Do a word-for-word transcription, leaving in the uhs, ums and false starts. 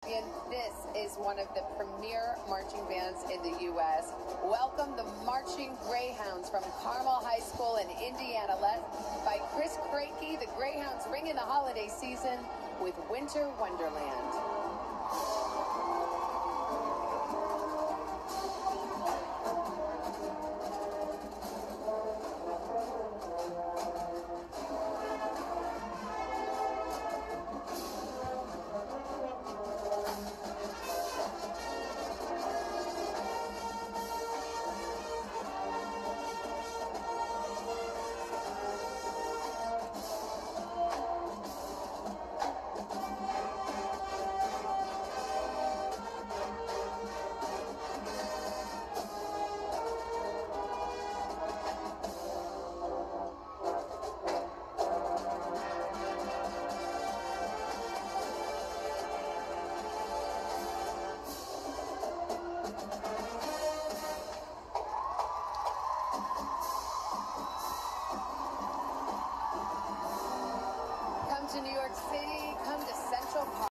And this is one of the premier marching bands in the U S Welcome the Marching Greyhounds from Carmel High School in Indiana, led by Chris Crakey. The Greyhounds ring in the holiday season with Winter Wonderland. To New York City, come to Central Park.